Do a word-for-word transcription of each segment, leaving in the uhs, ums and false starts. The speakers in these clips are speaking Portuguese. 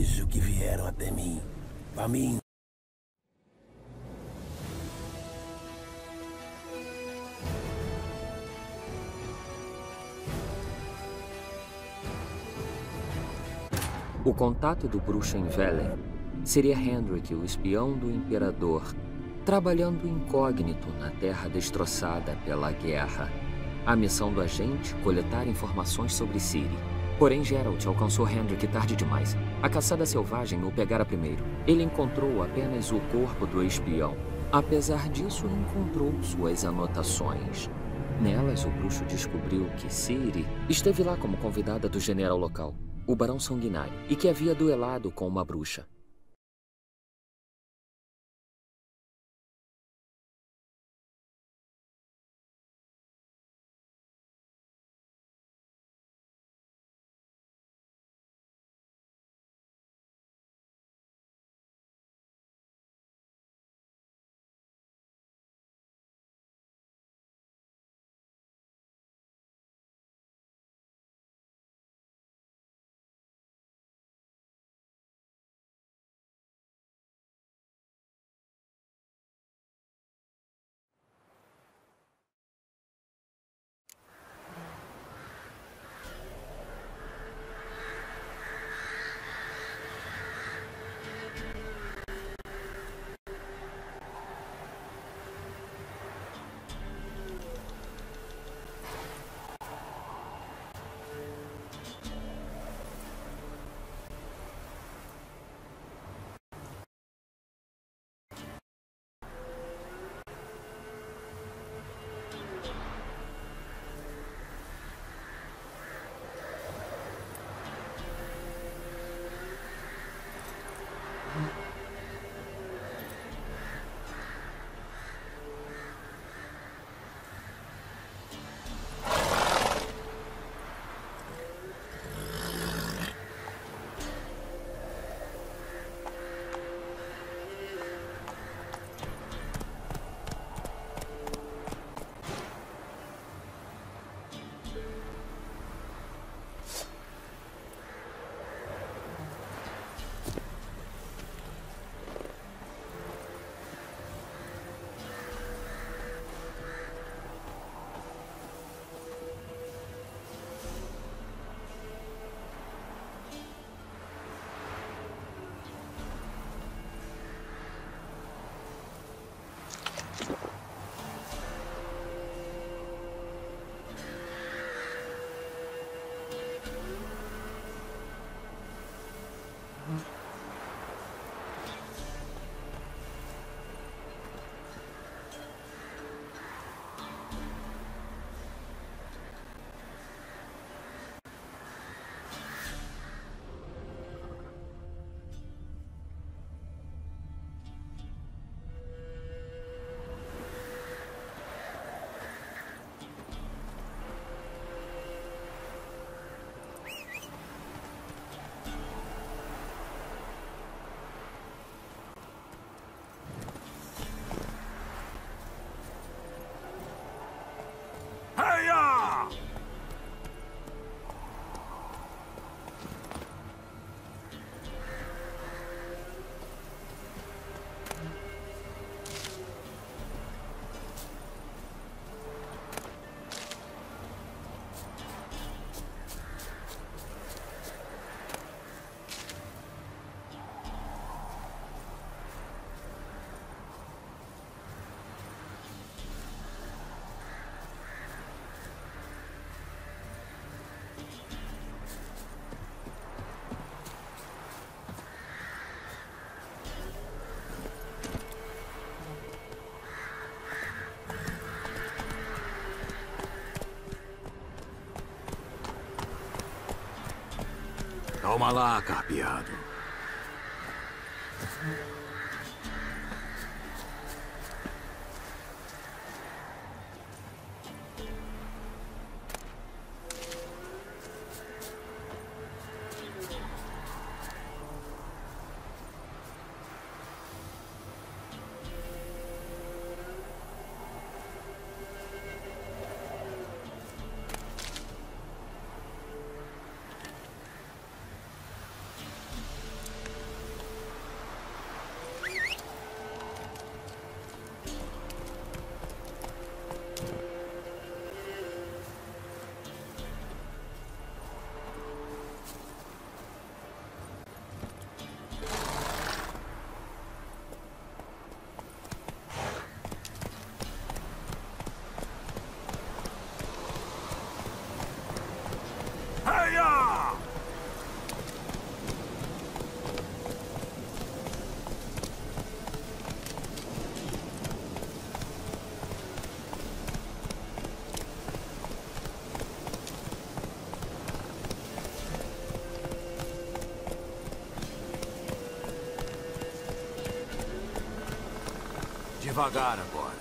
Vejo que vieram até mim. Pra mim. O contato do bruxo em Velen seria Hendrik, o espião do Imperador, trabalhando incógnito na terra destroçada pela guerra. A missão do agente, coletar informações sobre Ciri. Porém, Geralt alcançou Hendrik tarde demais. A caçada selvagem o pegara primeiro. Ele encontrou apenas o corpo do espião. Apesar disso, encontrou suas anotações. Nelas, o bruxo descobriu que Ciri esteve lá como convidada do general local, o Barão Sanguinário, e que havia duelado com uma bruxa. Calma lá, carpeado. Devagar agora.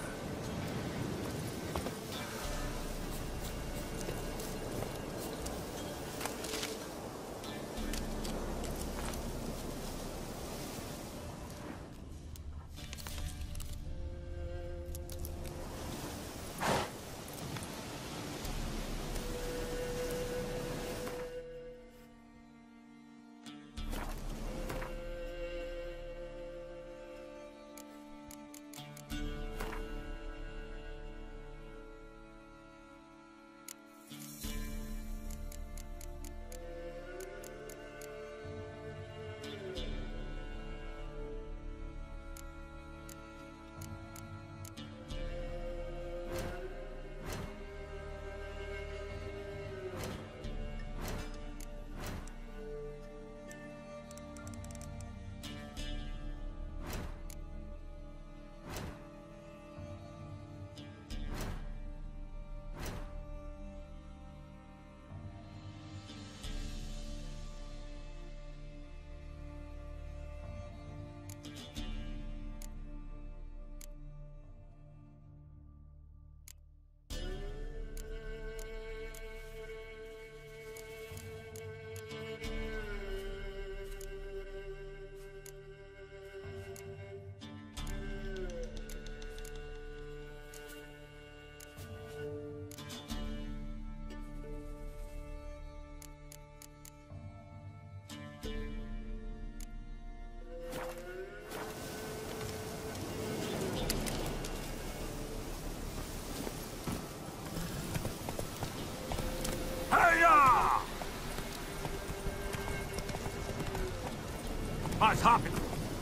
Mais rápido!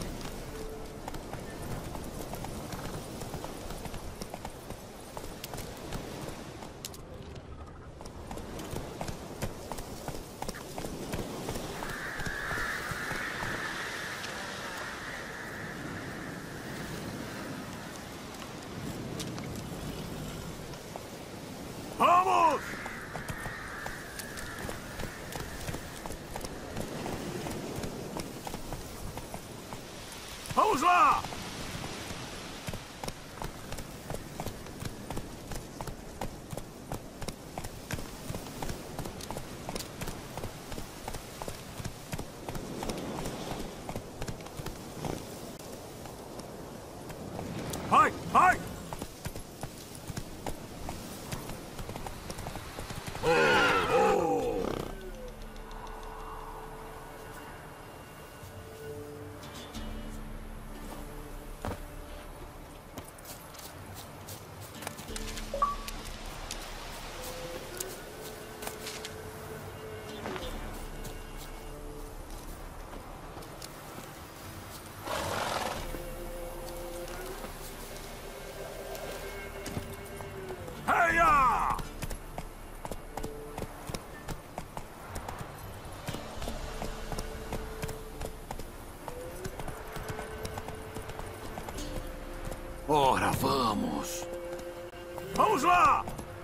Vamos! Vamos lá! Vai, vai! Ora, vamos! Vamos lá!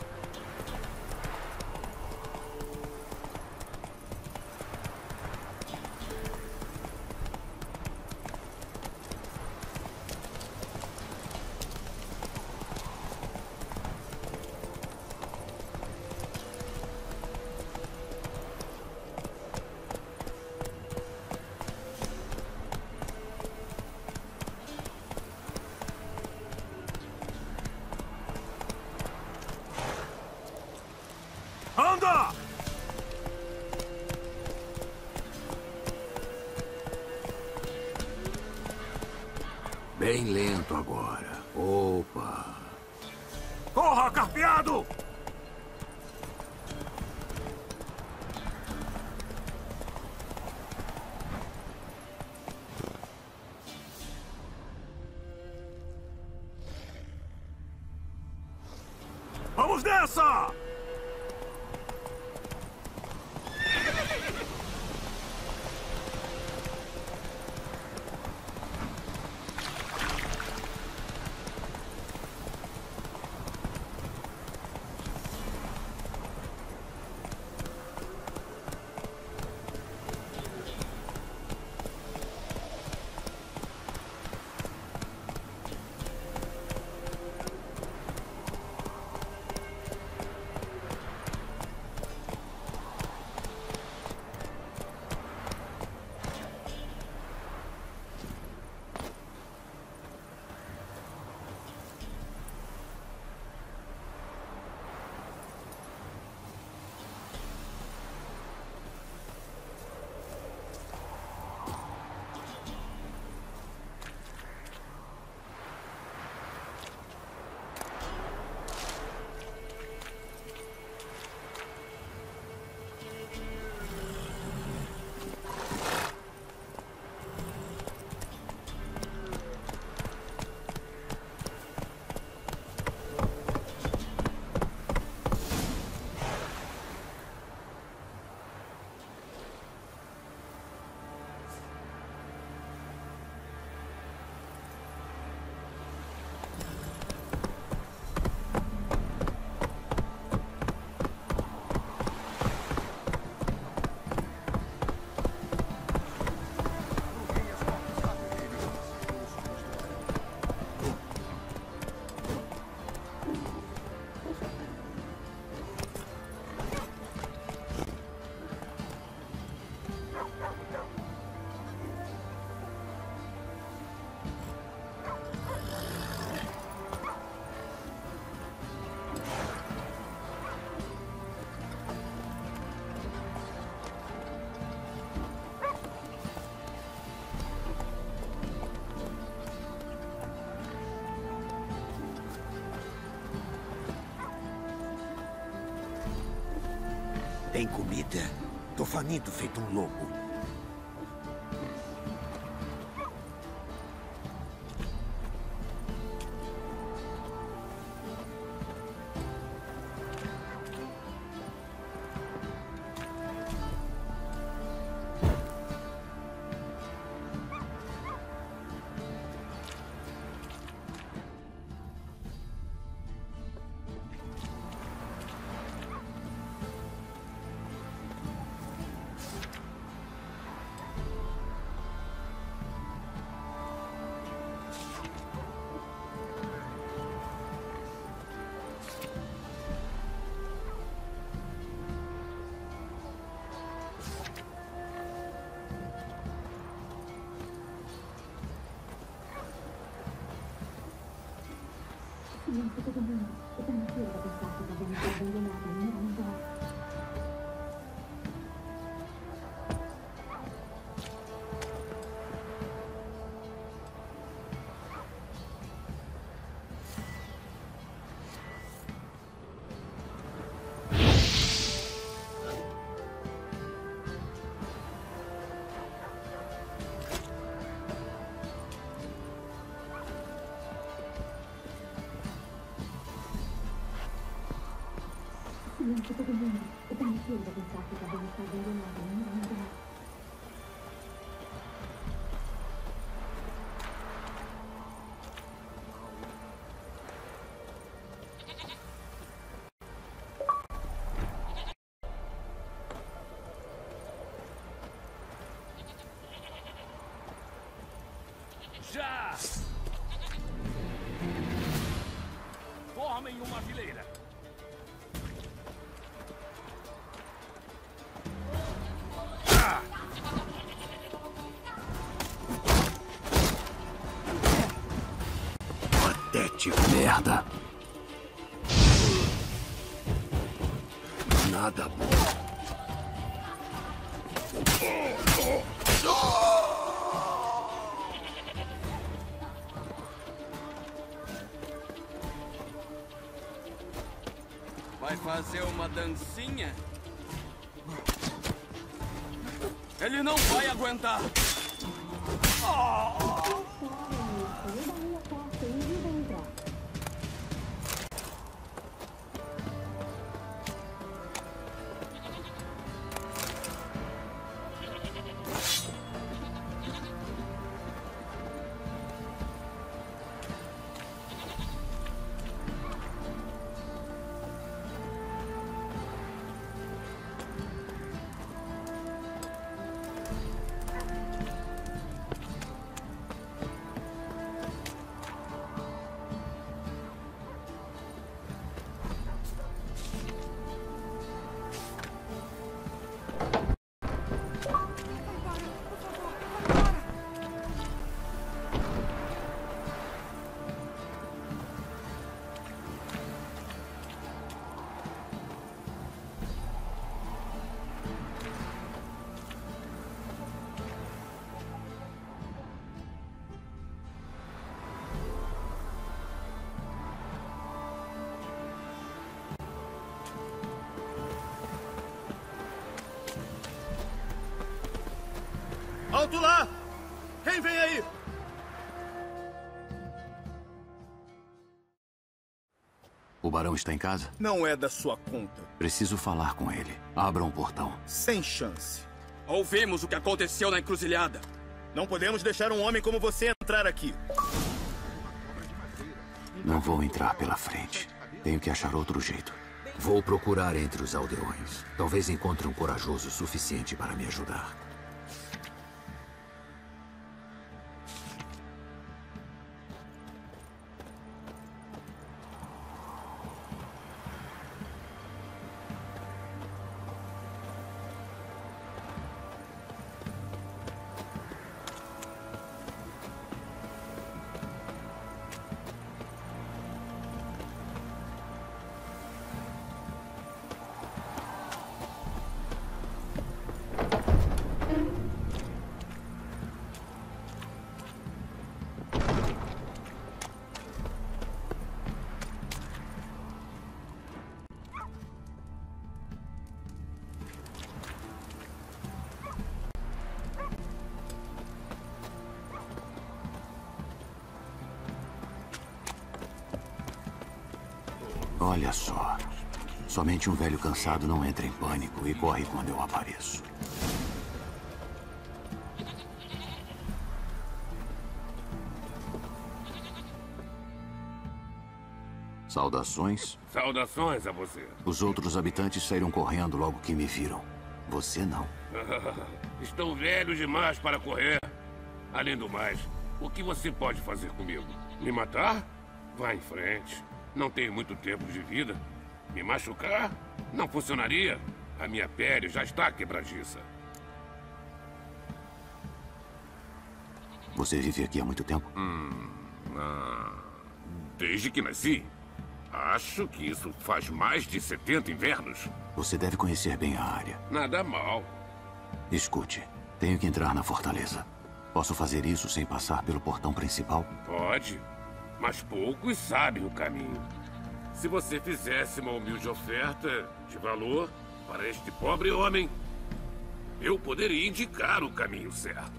Anda! Bem lento agora. Opa! Corra, Carpeado! Vamos nessa! Tem comida? Tô faminto feito um louco. Silêncio todo mundo. Eu tô na fila pra pensar que tá vendo que abandonado. Não, não dá. Silêncio todo mundo. Eu tô na fila pra pensar que tá vendo que abandonado. Não, não dá. Já! Formem uma fileira. Patético. Merda. Nada bom. Vai fazer uma dancinha? Ele não vai aguentar! Alto lá! Quem vem aí? O barão está em casa? Não é da sua conta. Preciso falar com ele. Abra um portão. Sem chance. Ouvimos o que aconteceu na encruzilhada. Não podemos deixar um homem como você entrar aqui. Não vou entrar pela frente. Tenho que achar outro jeito. Vou procurar entre os aldeões. Talvez encontre um corajoso o suficiente para me ajudar. Olha só. Somente um velho cansado não entra em pânico e corre quando eu apareço. Saudações. Saudações a você. Os outros habitantes saíram correndo logo que me viram. Você não. Estou velho demais para correr. Além do mais, o que você pode fazer comigo? Me matar? Vá em frente. Não tenho muito tempo de vida. Me machucar? Não funcionaria. A minha pele já está quebradiça. Você vive aqui há muito tempo? Hum, ah, desde que nasci. Acho que isso faz mais de setenta invernos. Você deve conhecer bem a área. Nada mal. Escute, tenho que entrar na fortaleza. Posso fazer isso sem passar pelo portão principal? Pode, mas poucos sabem o caminho. Se você fizesse uma humilde oferta de valor para este pobre homem, eu poderia indicar o caminho certo.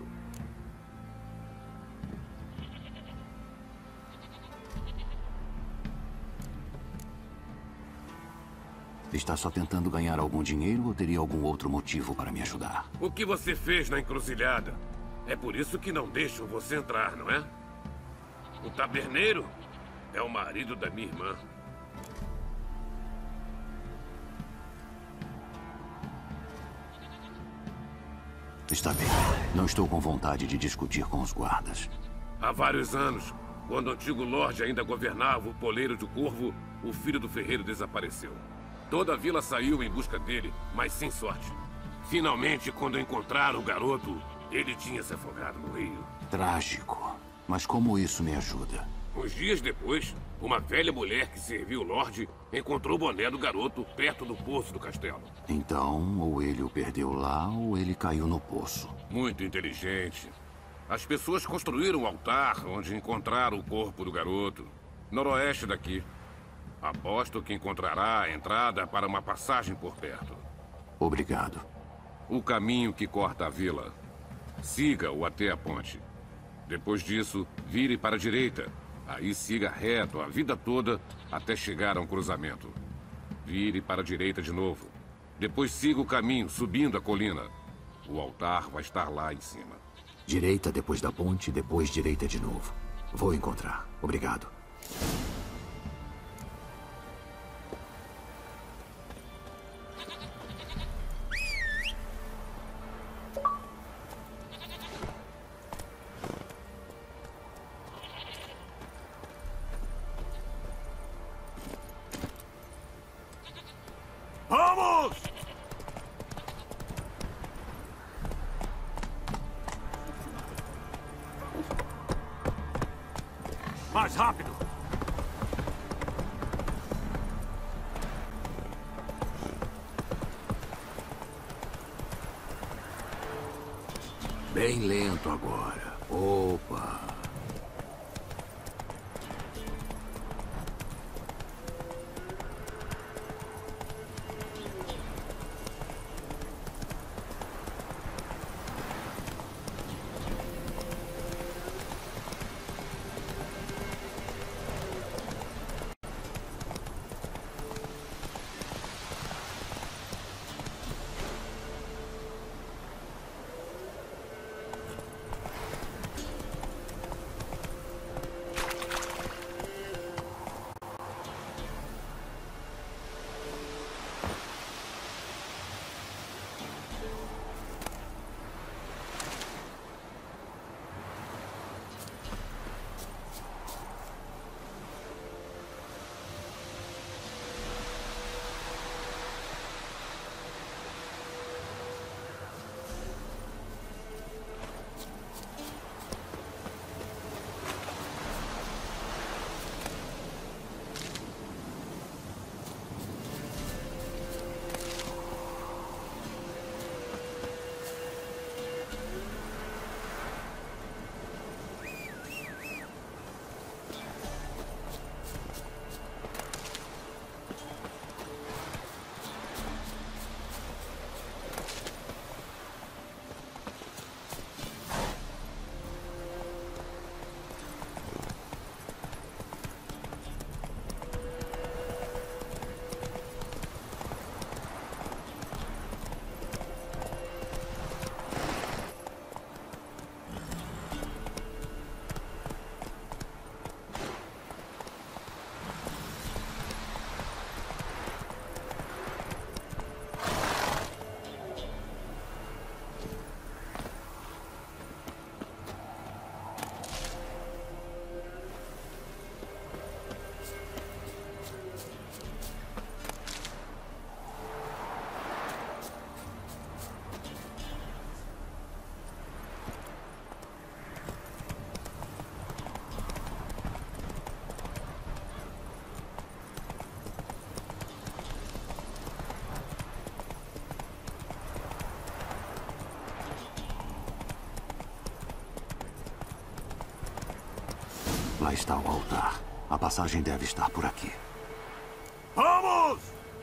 Está só tentando ganhar algum dinheiro ou teria algum outro motivo para me ajudar? O que você fez na encruzilhada? É por isso que não deixam você entrar, não é? O taberneiro é o marido da minha irmã. Está bem. Não estou com vontade de discutir com os guardas. Há vários anos, quando o antigo Lorde ainda governava o Poleiro de Corvo, o filho do ferreiro desapareceu. Toda a vila saiu em busca dele, mas sem sorte. Finalmente, quando encontraram o garoto, ele tinha se afogado no rio. Trágico. Mas como isso me ajuda? Uns dias depois, uma velha mulher que serviu o Lorde encontrou o boné do garoto perto do poço do castelo. Então, ou ele o perdeu lá, ou ele caiu no poço. Muito inteligente. As pessoas construíram um altar onde encontraram o corpo do garoto. Noroeste daqui. Aposto que encontrará a entrada para uma passagem por perto. Obrigado. O caminho que corta a vila. Siga-o até a ponte. Depois disso, vire para a direita. Aí siga reto a vida toda até chegar a um cruzamento. Vire para a direita de novo. Depois siga o caminho, subindo a colina. O altar vai estar lá em cima. Direita depois da ponte, depois direita de novo. Vou encontrar. Obrigado. Vamos! Mais rápido! Bem lento agora. Opa! Lá está o altar. A passagem deve estar por aqui. Vamos!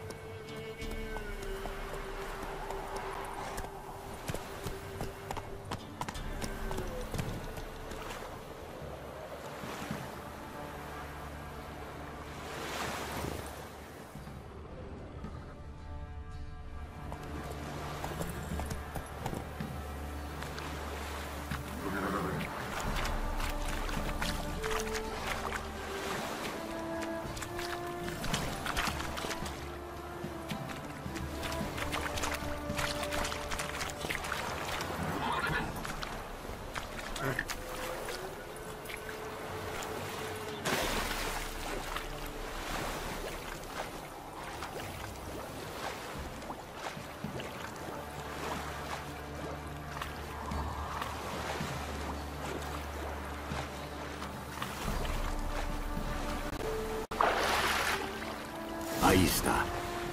Aí está.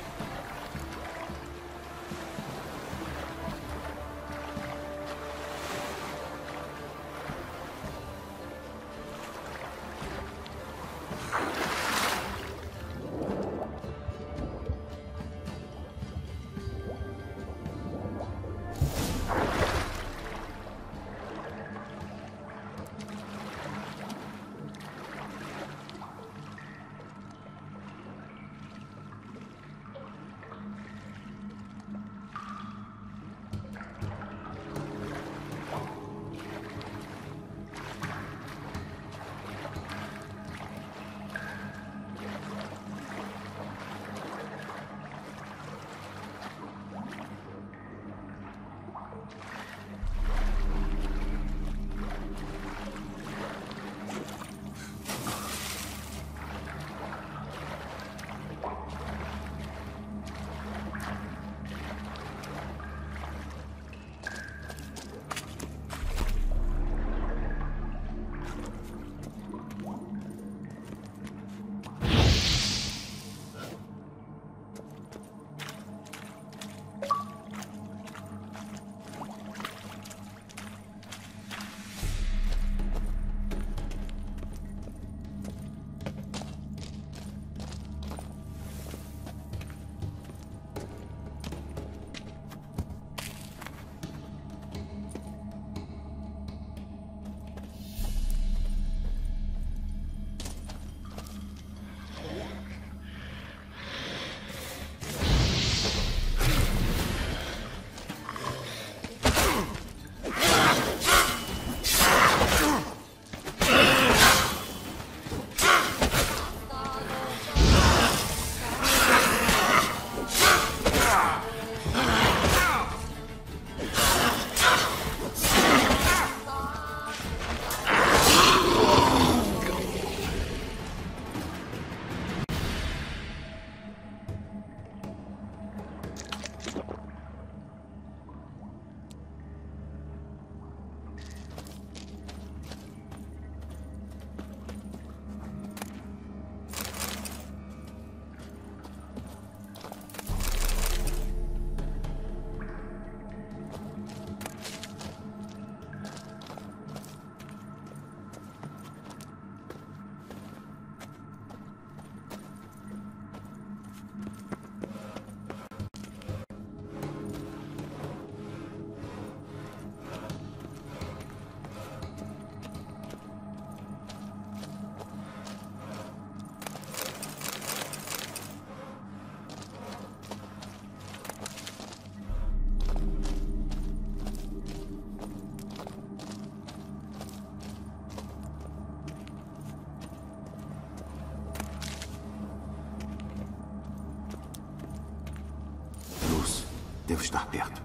Devo estar perto.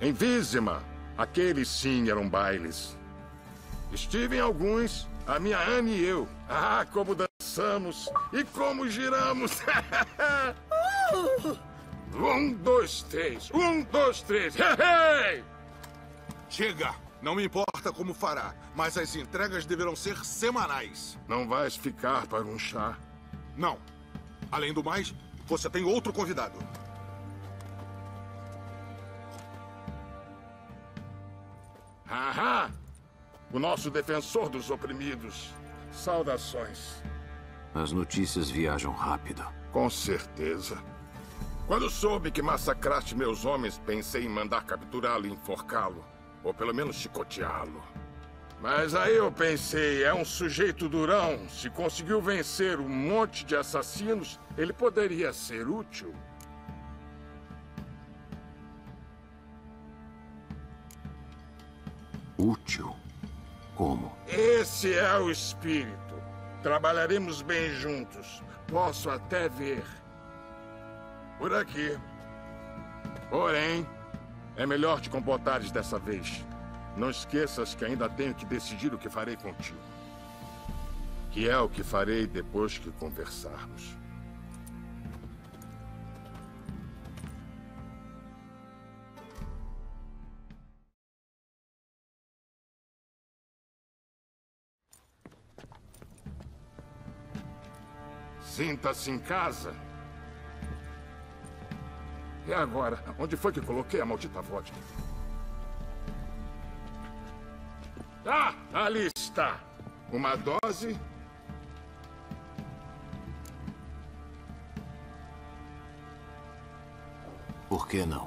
Em Vizima, aqueles sim eram bailes. Estive em alguns, a minha Anne e eu. Ah, como dançamos e como giramos. Um, dois, três. Um, dois, três. Chega! Não me importa como fará, mas as entregas deverão ser semanais. Não vais ficar para um chá? Não. Além do mais, você tem outro convidado. Ahá! O nosso defensor dos oprimidos. Saudações. As notícias viajam rápido. Com certeza. Quando soube que massacraste meus homens, pensei em mandar capturá-lo e enforcá-lo. Ou pelo menos chicoteá-lo. Mas aí eu pensei, é um sujeito durão. Se conseguiu vencer um monte de assassinos, ele poderia ser útil. Útil? Como? Esse é o espírito. Trabalharemos bem juntos. Posso até ver. Por aqui. Porém, é melhor te comportares dessa vez. Não esqueças que ainda tenho que decidir o que farei contigo. Que é o que farei depois que conversarmos. Sinta-se em casa. E agora? Onde foi que coloquei a maldita vodka? Ah, ali está. Uma dose. Por que não?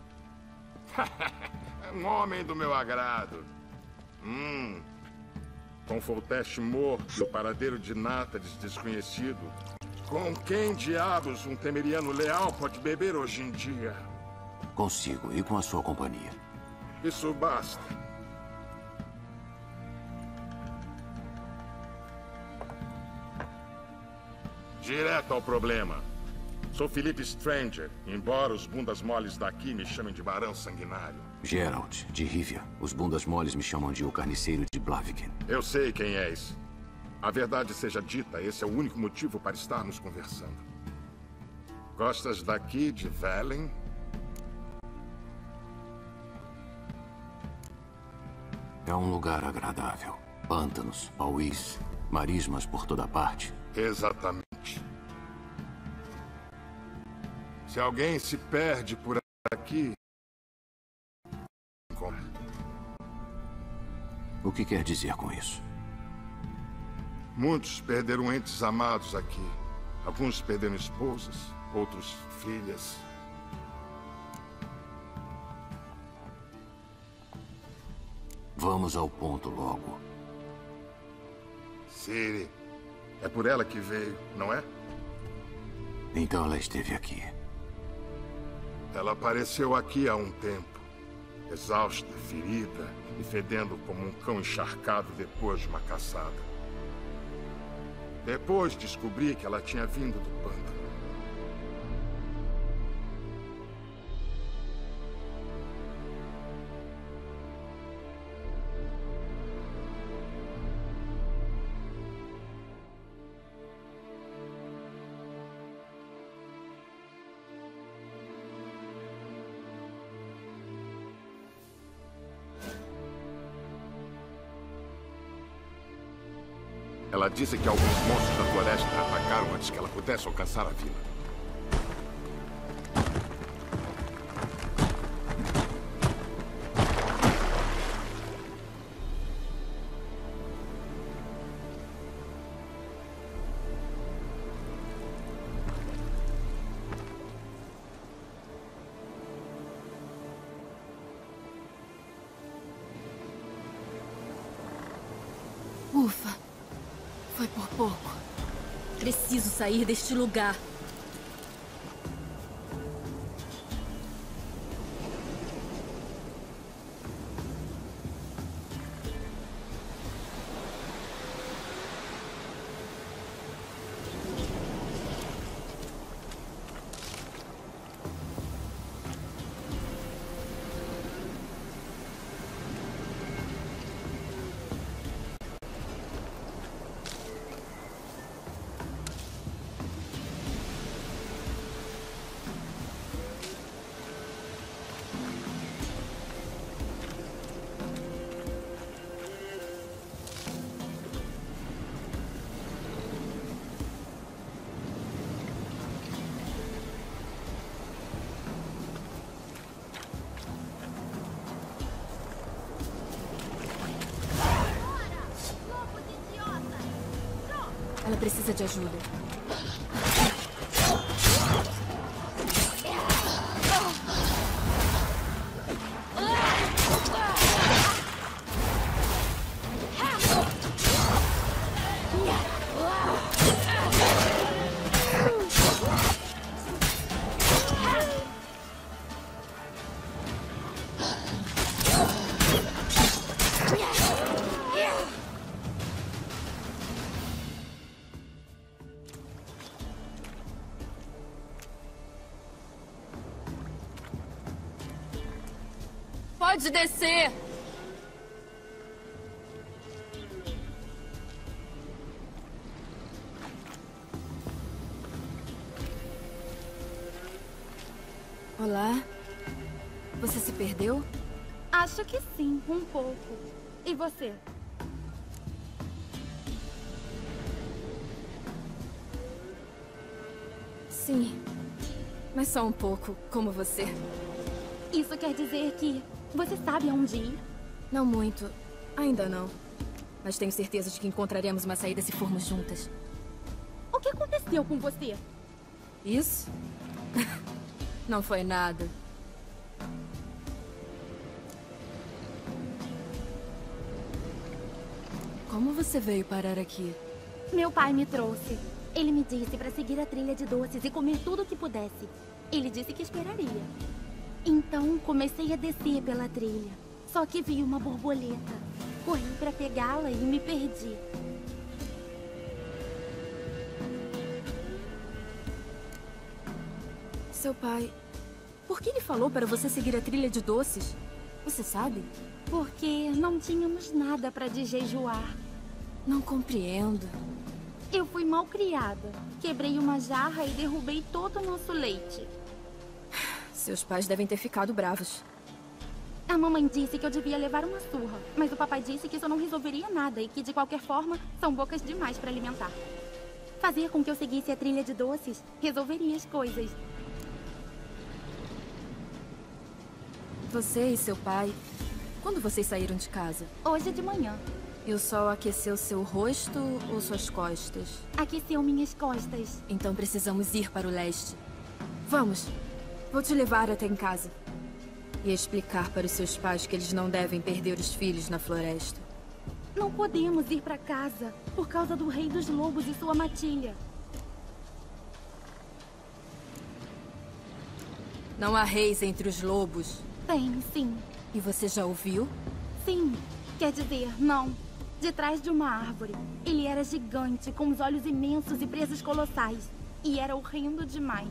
Um homem do meu agrado. Hum. Com Foltest morto e o paradeiro de Nátares desconhecido. Com quem diabos um temeriano leal pode beber hoje em dia? Consigo, e com a sua companhia. Isso basta. Direto ao problema. Sou Philip Stranger, embora os bundas moles daqui me chamem de Barão Sanguinário. Geralt, de Rivia. Os bundas moles me chamam de o Carniceiro de Blaviken. Eu sei quem és. A verdade seja dita, esse é o único motivo para estarmos conversando. Gostas daqui de Velen? É um lugar agradável. Pântanos, pauís, marismas por toda parte. Exatamente. Se alguém se perde por aqui... O que quer dizer com isso? Muitos perderam entes amados aqui. Alguns perderam esposas, outros filhas. Vamos ao ponto logo. Ciri. É por ela que veio, não é? Então ela esteve aqui. Ela apareceu aqui há um tempo. Exausta, ferida e fedendo como um cão encharcado depois de uma caçada. Depois descobri que ela tinha vindo do pântano. Ela disse que alguns monstros da floresta a atacaram antes que ela pudesse alcançar a vila. Ufa. Foi por pouco. Preciso sair deste lugar. Ela precisa de ajuda. Pode descer! Olá. Você se perdeu? Acho que sim, um pouco. E você? Sim, mas só um pouco, como você. Isso quer dizer que você sabe aonde ir? Não muito. Ainda não. Mas tenho certeza de que encontraremos uma saída se formos juntas. O que aconteceu com você? Isso? Não foi nada. Como você veio parar aqui? Meu pai me trouxe. Ele me disse para seguir a trilha de doces e comer tudo o que pudesse. Ele disse que esperaria. Então, comecei a descer pela trilha. Só que vi uma borboleta. Corri para pegá-la e me perdi. Seu pai... Por que ele falou para você seguir a trilha de doces? Você sabe? Porque não tínhamos nada para desjejuar. Não compreendo. Eu fui mal criada. Quebrei uma jarra e derrubei todo o nosso leite. Seus pais devem ter ficado bravos. A mamãe disse que eu devia levar uma surra, mas o papai disse que isso não resolveria nada e que, de qualquer forma, são bocas demais para alimentar. Fazer com que eu seguisse a trilha de doces resolveria as coisas. Você e seu pai, quando vocês saíram de casa? Hoje de manhã. E o sol aqueceu seu rosto ou suas costas? Aqueceu minhas costas. Então precisamos ir para o leste. Vamos. Vou te levar até em casa. E explicar para os seus pais que eles não devem perder os filhos na floresta. Não podemos ir para casa por causa do rei dos lobos e sua matilha. Não há reis entre os lobos? Tem, sim. E você já ouviu? Sim. Quer dizer, não. De trás de uma árvore. Ele era gigante, com os olhos imensos e presas colossais. E era horrendo demais.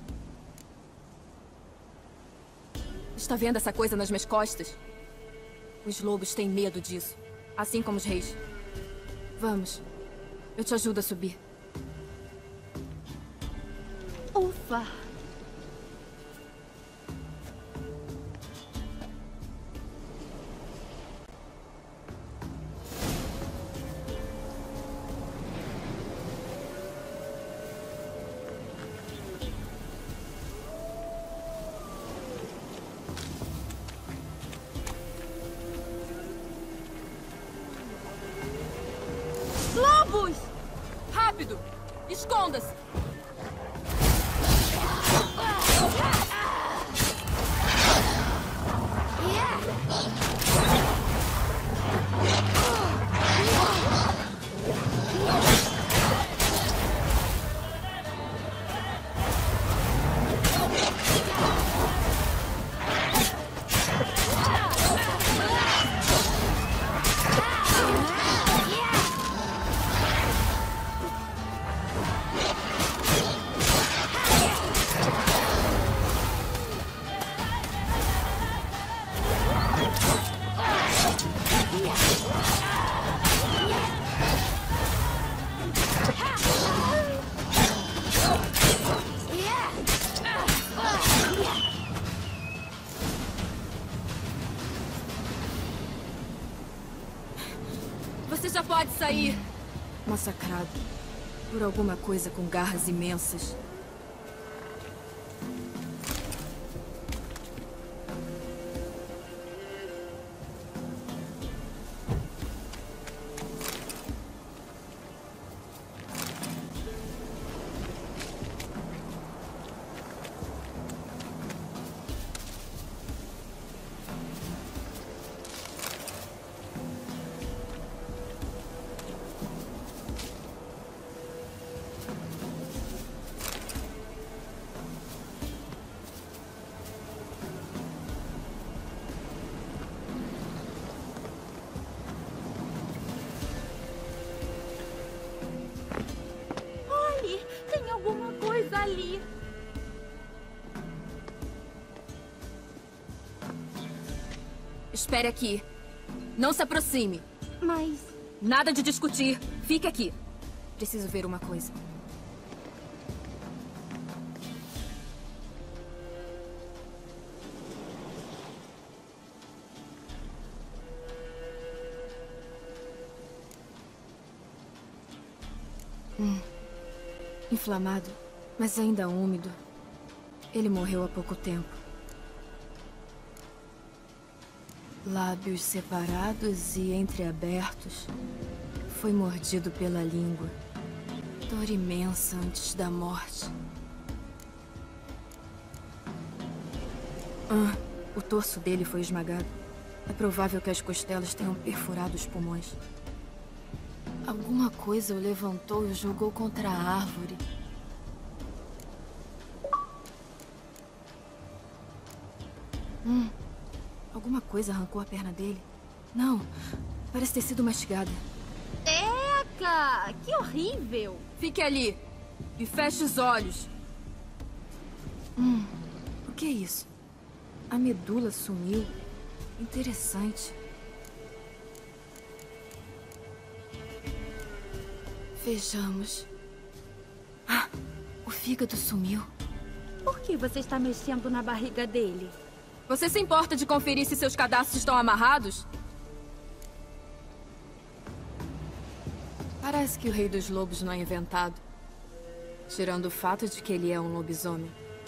Está vendo essa coisa nas minhas costas? Os lobos têm medo disso. Assim como os reis. Vamos. Eu te ajudo a subir. Ufa! Lobos! Rápido! Esconda-se! Você já pode sair. Massacrado por alguma coisa com garras imensas. ali. Espere aqui. Não se aproxime. Mas... Nada de discutir. Fique aqui. Preciso ver uma coisa. Hum. Inflamado, mas ainda úmido. Ele morreu há pouco tempo. Lábios separados e entreabertos. Foi mordido pela língua. Dor imensa antes da morte. Ah, o torso dele foi esmagado. É provável que as costelas tenham perfurado os pulmões. Alguma coisa o levantou e o jogou contra a árvore. Hum, alguma coisa arrancou a perna dele. Não, parece ter sido mastigada. Eca! Que horrível! Fique ali e feche os olhos. Hum, o que é isso? A medula sumiu. Interessante. Vejamos. Ah, o fígado sumiu. Por que você está mexendo na barriga dele? Você se importa de conferir se seus cadastros estão amarrados? Parece que o Rei dos Lobos não é inventado. Tirando o fato de que ele é um lobisomem.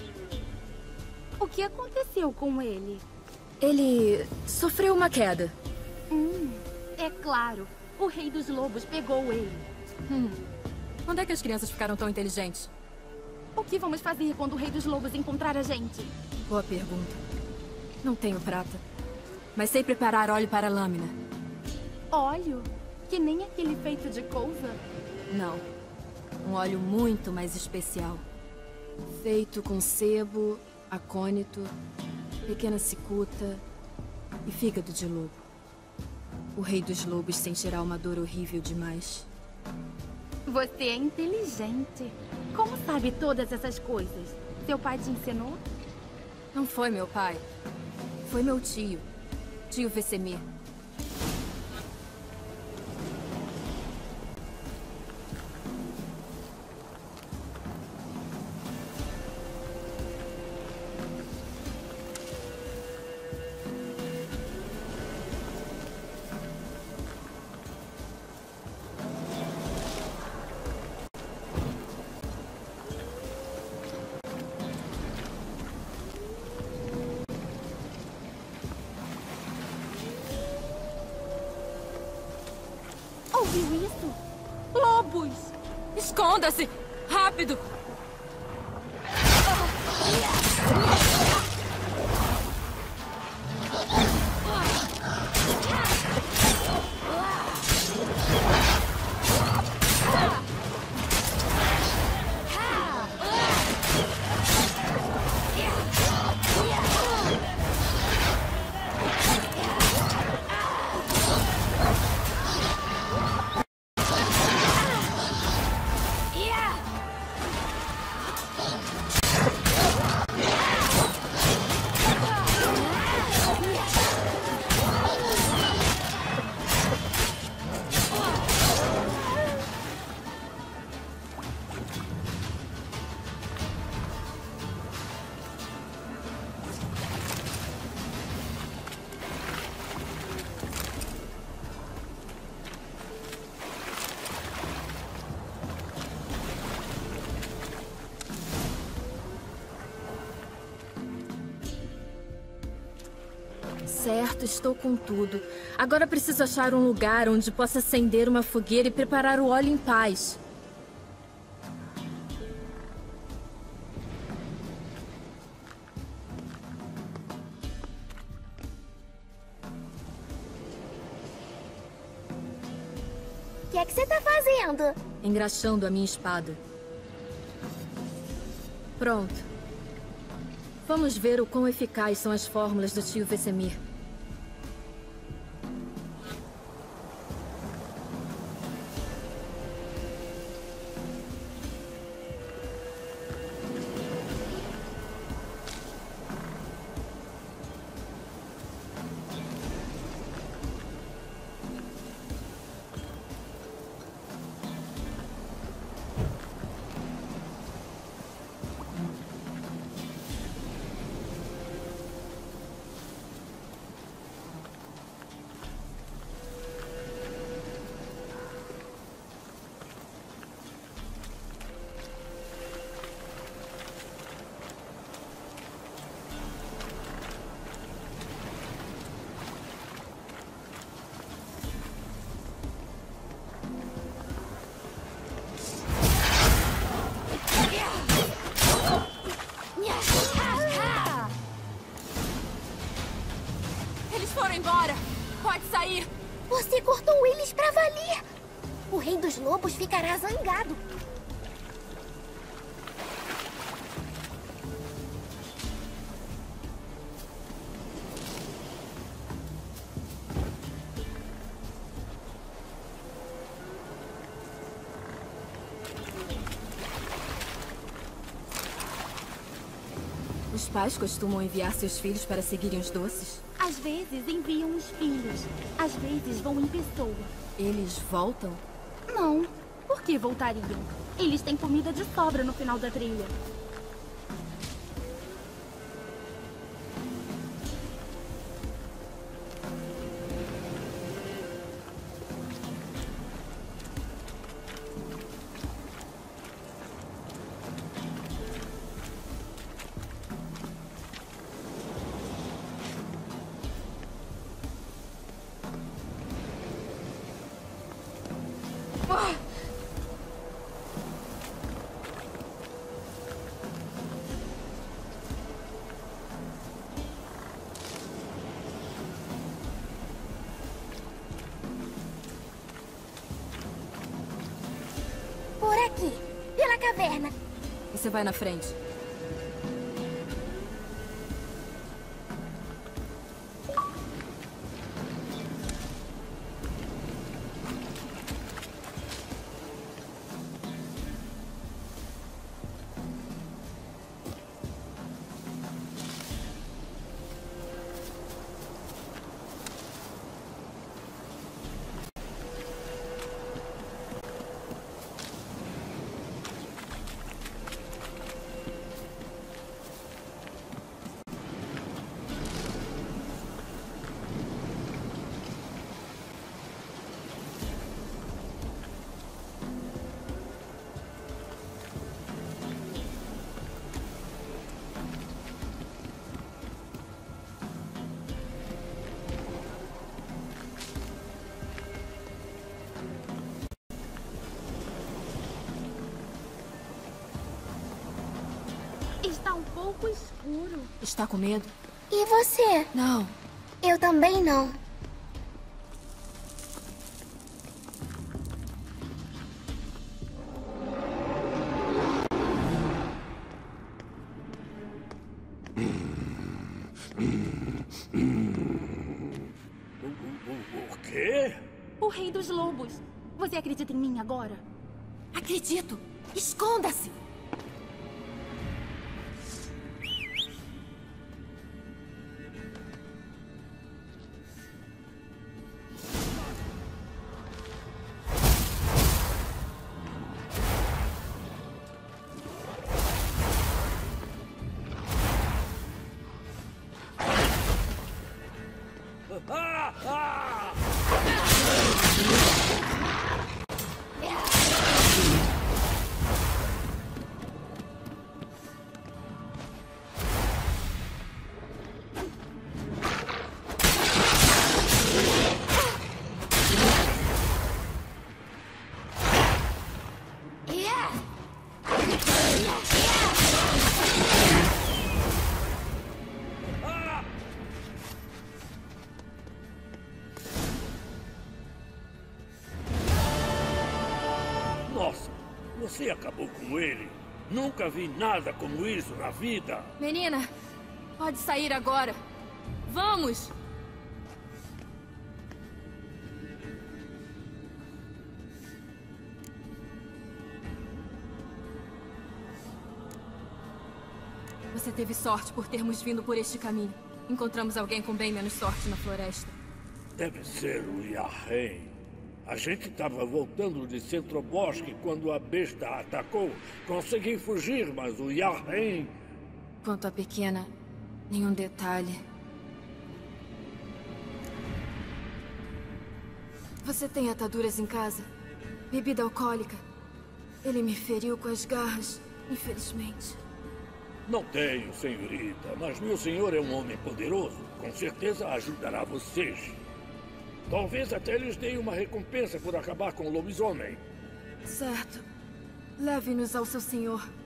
O que aconteceu com ele? Ele sofreu uma queda. Hum, é claro. O Rei dos Lobos pegou ele. Hum. Quando é que as crianças ficaram tão inteligentes? O que vamos fazer quando o Rei dos Lobos encontrar a gente? Boa pergunta. Não tenho prata. Mas sei preparar óleo para a lâmina. Óleo? Que nem aquele feito de couva? Não. Um óleo muito mais especial. Feito com sebo, acônito, pequena cicuta e fígado de lobo. O Rei dos Lobos sentirá uma dor horrível demais. Você é inteligente. Como sabe todas essas coisas? Seu pai te ensinou? Não foi meu pai. Foi meu tio. Tio Vesemir. Ouviu isso? Lobos! Esconda-se! Rápido! Certo, estou com tudo. Agora preciso achar um lugar onde possa acender uma fogueira e preparar o óleo em paz. O que é que você está fazendo? Engraxando a minha espada. Pronto. Vamos ver o quão eficazes são as fórmulas do tio Vesemir. Rei dos Lobos ficará zangado. Os pais costumam enviar seus filhos para seguirem os doces? Às vezes enviam os filhos. Às vezes vão em pessoa. Eles voltam? Não. Por que voltariam? Eles têm comida de sobra no final da trilha. Por aqui, pela caverna. Você vai na frente. Está um pouco escuro. Está com medo? E você? Não. Eu também não. O quê? O Rei dos Lobos. Você acredita em mim agora? Acredito. Esconda-se. Ah, ah! Nossa, você acabou com ele. Nunca vi nada como isso na vida. Menina, pode sair agora. Vamos! Você teve sorte por termos vindo por este caminho. Encontramos alguém com bem menos sorte na floresta. Deve ser o Yarren. A gente estava voltando de Centrobosque quando a besta atacou. Consegui fugir, mas o Yarren... Quanto à pequena, nenhum detalhe. Você tem ataduras em casa? Bebida alcoólica? Ele me feriu com as garras, infelizmente. Não tenho, senhorita, mas meu senhor é um homem poderoso. Com certeza ajudará vocês. Talvez até lhes dê uma recompensa por acabar com o lobisomem. Certo. Leve-nos ao seu senhor.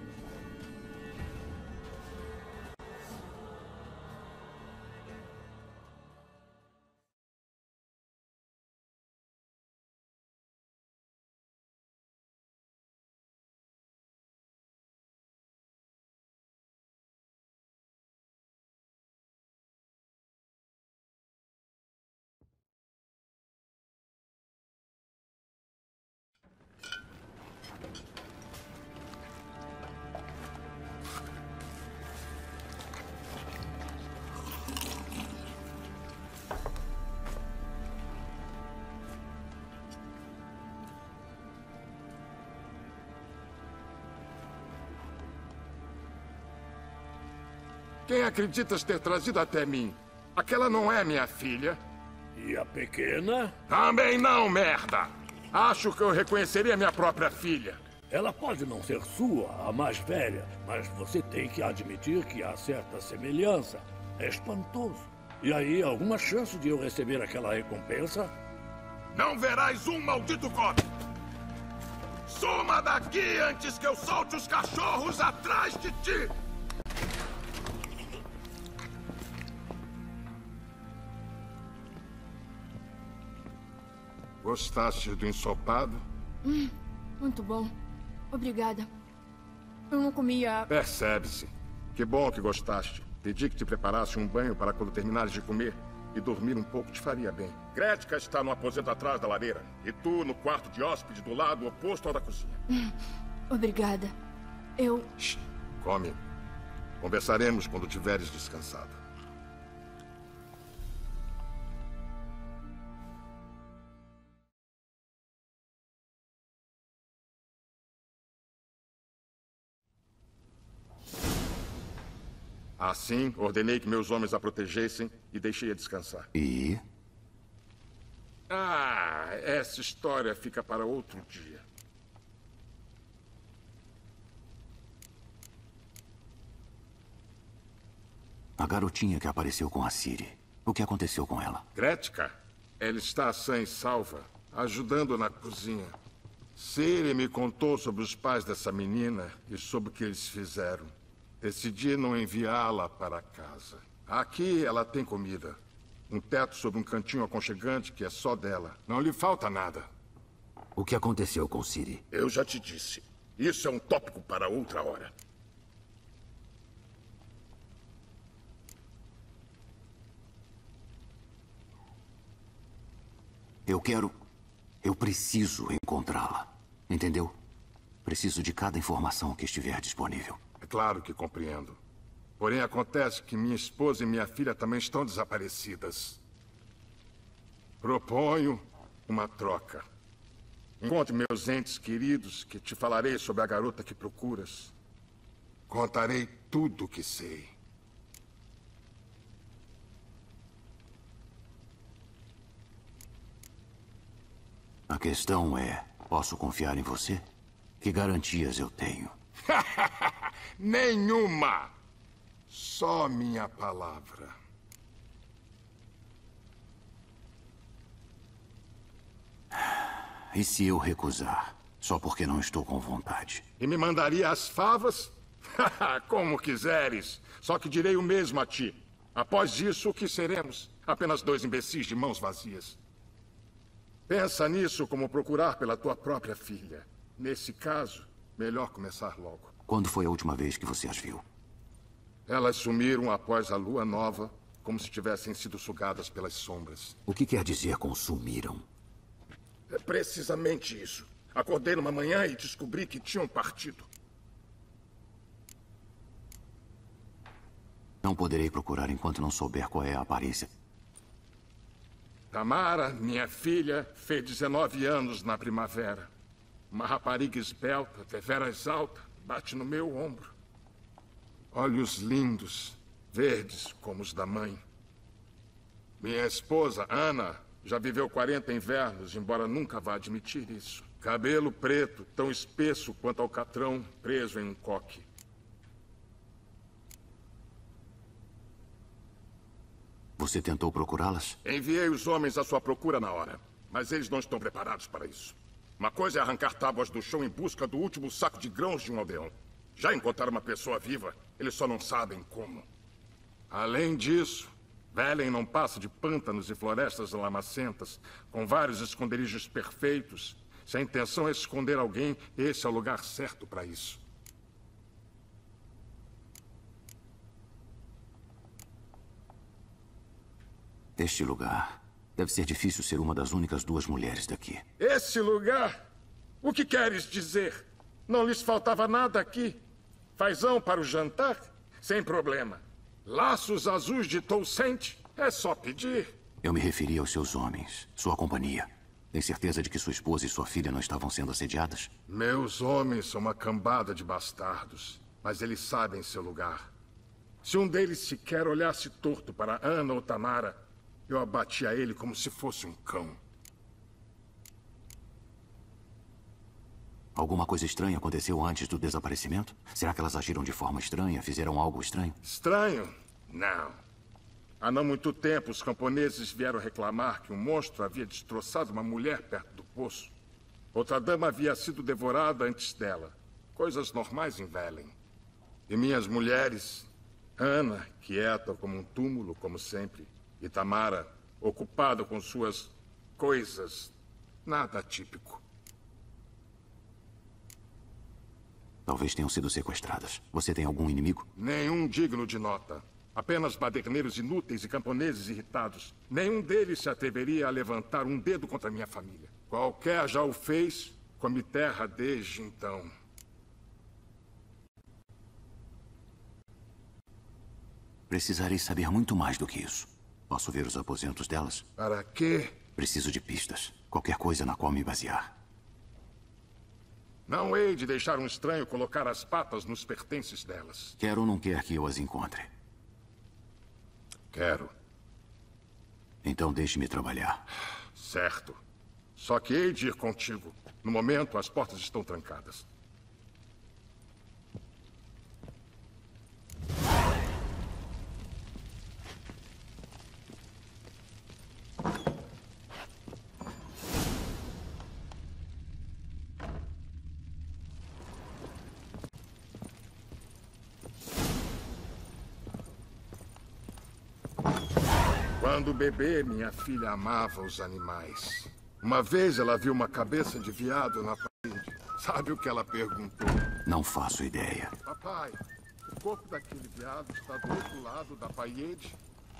Quem acreditas ter trazido até mim? Aquela não é minha filha. E a pequena? Também não, merda! Acho que eu reconheceria minha própria filha. Ela pode não ser sua, a mais velha, mas você tem que admitir que há certa semelhança. É espantoso. E aí, alguma chance de eu receber aquela recompensa? Não verás um maldito copo! Suma daqui antes que eu solte os cachorros atrás de ti! Gostaste do ensopado? Hum, muito bom. Obrigada. Eu não comia... Percebe-se. Que bom que gostaste. Pedi que te preparasse um banho para quando terminares de comer. E dormir um pouco te faria bem. Gretka está no aposento atrás da lareira. E tu no quarto de hóspede do lado oposto ao da cozinha. Hum, obrigada. Eu... Shhh, come. Conversaremos quando tiveres descansado. Assim, ordenei que meus homens a protegessem e deixei-a descansar. E? Ah, essa história fica para outro dia. A garotinha que apareceu com a Ciri. O que aconteceu com ela? Gretka? Ela está sã e salva, ajudando na cozinha. Ciri me contou sobre os pais dessa menina e sobre o que eles fizeram. Decidi não enviá-la para casa. Aqui ela tem comida. Um teto sobre um cantinho aconchegante que é só dela. Não lhe falta nada. O que aconteceu com Ciri? Eu já te disse. Isso é um tópico para outra hora. Eu quero... Eu preciso encontrá-la. Entendeu? Preciso de cada informação que estiver disponível. É claro que compreendo. Porém, acontece que minha esposa e minha filha também estão desaparecidas. Proponho uma troca. Encontre meus entes queridos, que te falarei sobre a garota que procuras. Contarei tudo o que sei. A questão é, posso confiar em você? Que garantias eu tenho? Nenhuma! Só minha palavra. E se eu recusar? Só porque não estou com vontade. E me mandaria as favas? Como quiseres. Só que direi o mesmo a ti. Após isso, o que seremos? Apenas dois imbecis de mãos vazias. Pensa nisso como procurar pela tua própria filha. Nesse caso, melhor começar logo. Quando foi a última vez que você as viu? Elas sumiram após a lua nova, como se tivessem sido sugadas pelas sombras. O que quer dizer com sumiram? É precisamente isso. Acordei numa manhã e descobri que tinham partido. Não poderei procurar enquanto não souber qual é a aparência. Tamara, minha filha, fez dezenove anos na primavera. Uma rapariga esbelta, deveras alta, bate no meu ombro. Olhos lindos, verdes como os da mãe. Minha esposa, Ana, já viveu quarenta invernos, embora nunca vá admitir isso. Cabelo preto, tão espesso quanto alcatrão, preso em um coque. Você tentou procurá-las? Enviei os homens à sua procura na hora, mas eles não estão preparados para isso. Uma coisa é arrancar tábuas do chão em busca do último saco de grãos de um aldeão. Já encontraram uma pessoa viva, eles só não sabem como. Além disso, Velen não passa de pântanos e florestas lamacentas, com vários esconderijos perfeitos. Se a intenção é esconder alguém, esse é o lugar certo para isso. Este lugar deve ser difícil ser uma das únicas duas mulheres daqui. Esse lugar? O que queres dizer? Não lhes faltava nada aqui? Fazão para o jantar? Sem problema. Laços azuis de Toussaint? É só pedir. Eu me referi aos seus homens, sua companhia. Tem certeza de que sua esposa e sua filha não estavam sendo assediadas? Meus homens são uma cambada de bastardos, mas eles sabem seu lugar. Se um deles sequer olhasse torto para Ana ou Tamara, eu abatia ele como se fosse um cão. Alguma coisa estranha aconteceu antes do desaparecimento? Será que elas agiram de forma estranha? Fizeram algo estranho? Estranho? Não. Há não muito tempo, os camponeses vieram reclamar que um monstro havia destroçado uma mulher perto do poço. Outra dama havia sido devorada antes dela. Coisas normais em Velen. E minhas mulheres, Ana, quieta como um túmulo, como sempre, e Tamara, ocupada com suas coisas, nada típico. Talvez tenham sido sequestradas. Você tem algum inimigo? Nenhum digno de nota. Apenas baderneiros inúteis e camponeses irritados. Nenhum deles se atreveria a levantar um dedo contra minha família. Qualquer já o fez, come terra desde então. Precisarei saber muito mais do que isso. Posso ver os aposentos delas? Para quê? Preciso de pistas. Qualquer coisa na qual me basear. Não hei de deixar um estranho colocar as patas nos pertences delas. Quer ou não quer que eu as encontre? Quero. Então deixe-me trabalhar. Certo. Só que hei de ir contigo. No momento, as portas estão trancadas. Quando bebê, minha filha amava os animais. Uma vez ela viu uma cabeça de veado na parede. Sabe o que ela perguntou? Não faço ideia. Papai, o corpo daquele veado está do outro lado da parede?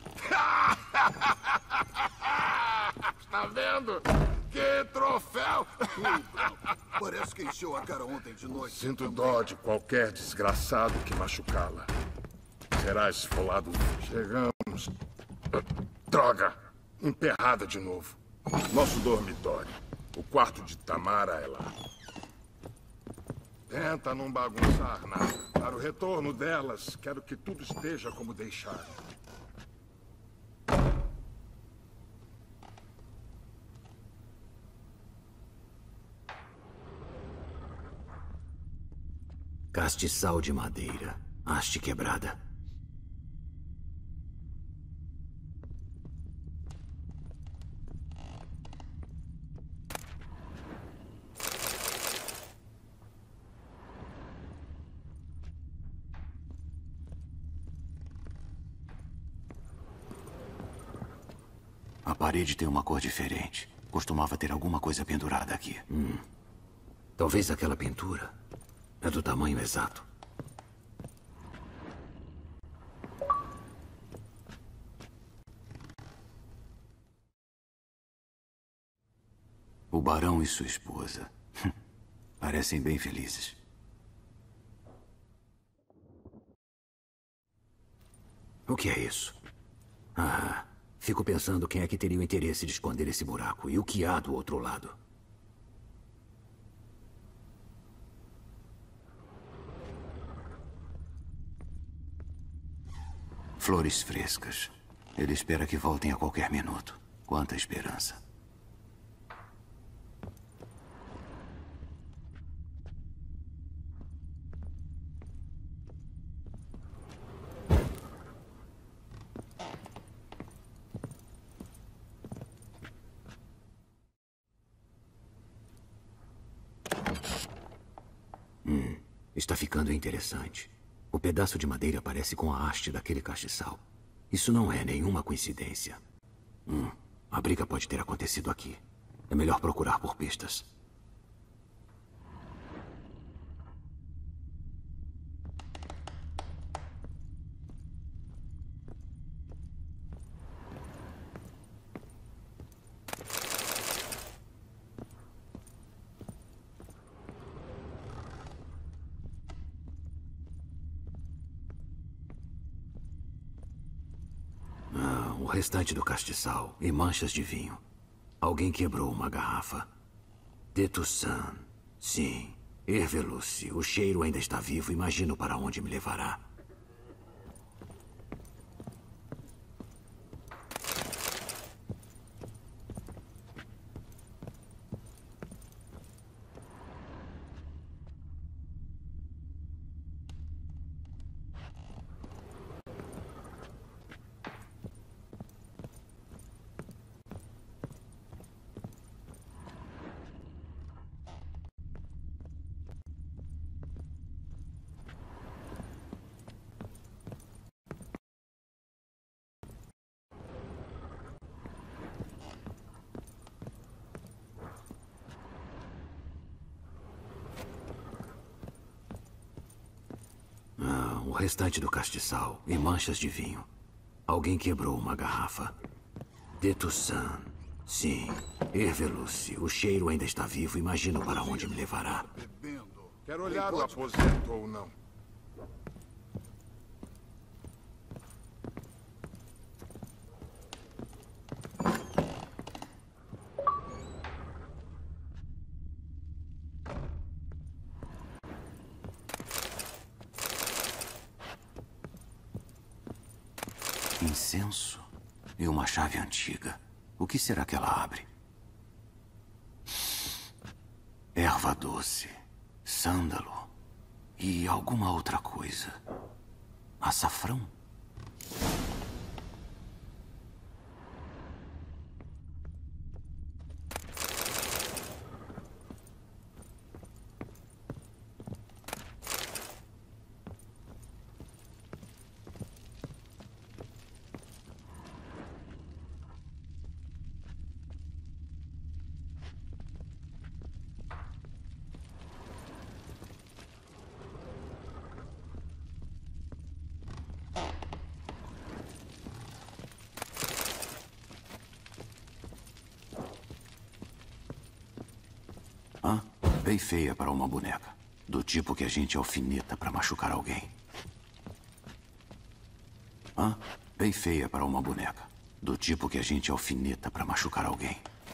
Está vendo? Que troféu! Parece que encheu a cara ontem de noite. Sinto dó de qualquer desgraçado que machucá-la. Será esfolado. Chegamos. Droga! Emperrada de novo. Nosso dormitório. O quarto de Tamara é lá. Tenta não bagunçar nada. Para o retorno delas, quero que tudo esteja como deixaram. Castiçal de madeira. Haste quebrada. A parede tem uma cor diferente. Costumava ter alguma coisa pendurada aqui. Hum. Talvez aquela pintura é do tamanho exato. O barão e sua esposa. Parecem bem felizes. O que é isso? Ah, fico pensando quem é que teria o interesse de esconder esse buraco e o que há do outro lado. Flores frescas. Ele espera que voltem a qualquer minuto. Quanta esperança. Hum, está ficando interessante. O pedaço de madeira parece com a haste daquele castiçal. Isso não é nenhuma coincidência. Hum, a briga pode ter acontecido aqui. É melhor procurar por pistas. O restante do castiçal e manchas de vinho. Alguém quebrou uma garrafa. De Toussaint. Sim. Herveluce. O cheiro ainda está vivo. Imagino para onde me levará. o restante do castiçal e manchas de vinho. Alguém quebrou uma garrafa. De Toussaint. Sim. Herveluce. O cheiro ainda está vivo. Imagino para onde me levará. Quer olhar o aposento ou não? Incenso e uma chave antiga. O que será que ela abre? Erva doce, sândalo e alguma outra coisa. Açafrão? Hã? Bem feia para uma boneca. Do tipo que a gente alfineta para machucar alguém. Hã? Bem feia para uma boneca. Do tipo que a gente alfineta para machucar alguém.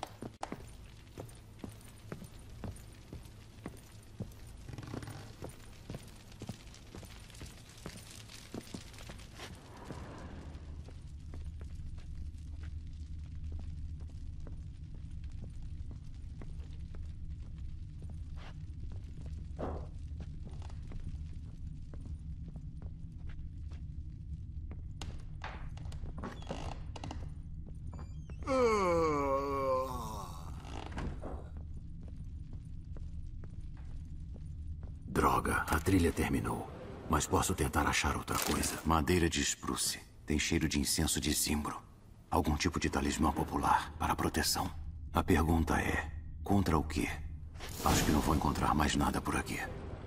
Droga, a trilha terminou. Mas posso tentar achar outra coisa. Madeira de espruce. Tem cheiro de incenso de zimbro. Algum tipo de talismã popular para proteção. A pergunta é, contra o quê? Acho que não vou encontrar mais nada por aqui.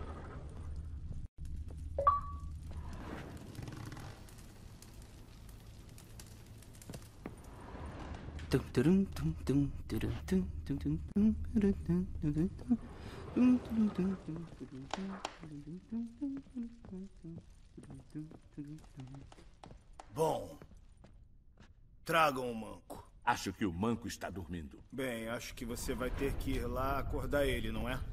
Bom, tragam o manco. Acho que o manco está dormindo. Bem, acho que você vai ter que ir lá acordar ele, não é?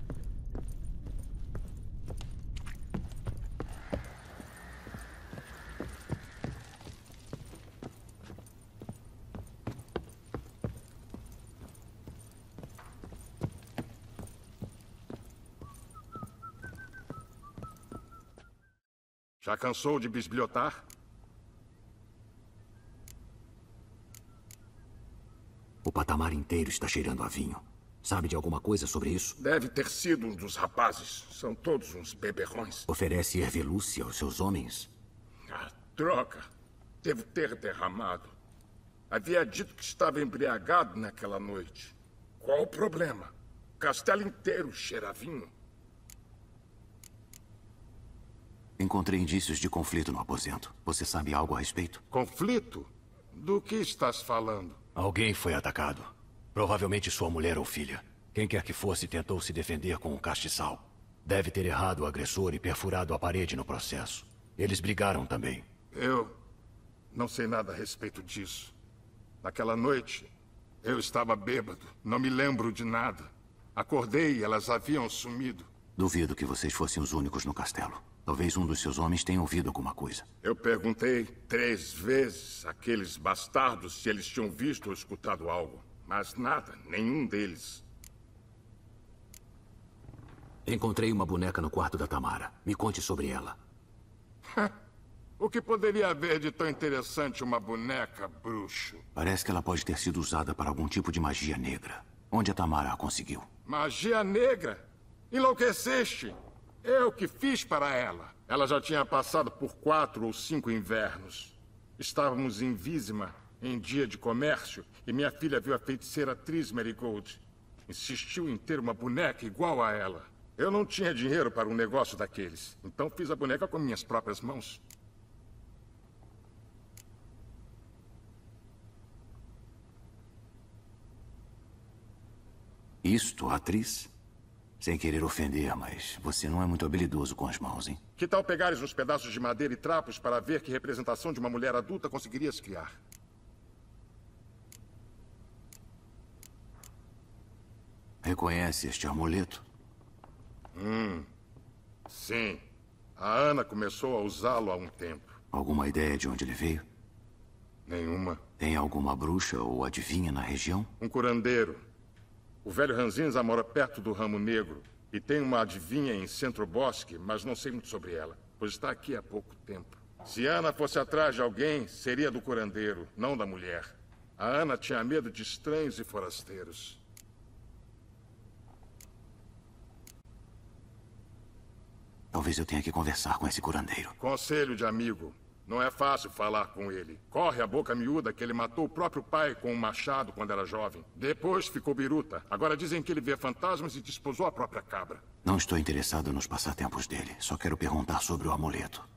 Já cansou de bisbilhotar? O patamar inteiro está cheirando a vinho. Sabe de alguma coisa sobre isso? Deve ter sido um dos rapazes. São todos uns beberrões. Oferece Herveluce aos seus homens? Ah, droga. Devo ter derramado. Havia dito que estava embriagado naquela noite. Qual o problema? O castelo inteiro cheira a vinho. Encontrei indícios de conflito no aposento. Você sabe algo a respeito? Conflito? Do que estás falando? Alguém foi atacado. Provavelmente sua mulher ou filha. Quem quer que fosse tentou se defender com um castiçal. Deve ter errado o agressor e perfurado a parede no processo. Eles brigaram também. Eu não sei nada a respeito disso. Naquela noite, eu estava bêbado. Não me lembro de nada. Acordei e elas haviam sumido. Duvido que vocês fossem os únicos no castelo. Talvez um dos seus homens tenha ouvido alguma coisa. Eu perguntei três vezes àqueles bastardos se eles tinham visto ou escutado algo. Mas nada, nenhum deles. Encontrei uma boneca no quarto da Tamara. Me conte sobre ela. O que poderia haver de tão interessante uma boneca, bruxo? Parece que ela pode ter sido usada para algum tipo de magia negra. Onde a Tamara a conseguiu? Magia negra? Enlouqueceste! Eu que fiz para ela. Ela já tinha passado por quatro ou cinco invernos. Estávamos em Vizima, em dia de comércio, e minha filha viu a feiticeira Tris Merigold. Insistiu em ter uma boneca igual a ela. Eu não tinha dinheiro para um negócio daqueles, então fiz a boneca com minhas próprias mãos. Isto, atriz? Sem querer ofender, mas você não é muito habilidoso com as mãos, hein? Que tal pegares uns pedaços de madeira e trapos para ver que representação de uma mulher adulta conseguirias criar? Reconhece este amuleto? Hum, sim. A Ana começou a usá-lo há um tempo. Alguma ideia de onde ele veio? Nenhuma. Tem alguma bruxa ou adivinha na região? Um curandeiro. O velho Ranzinza mora perto do Ramo Negro e tem uma adivinha em Centro Bosque, mas não sei muito sobre ela, pois está aqui há pouco tempo. Se Ana fosse atrás de alguém, seria do curandeiro, não da mulher. A Ana tinha medo de estranhos e forasteiros. Talvez eu tenha que conversar com esse curandeiro. Conselho de amigo. Não é fácil falar com ele. Corre a boca miúda que ele matou o próprio pai com um machado quando era jovem. Depois ficou biruta. Agora dizem que ele vê fantasmas e desposou a própria cabra. Não estou interessado nos passatempos dele. Só quero perguntar sobre o amuleto.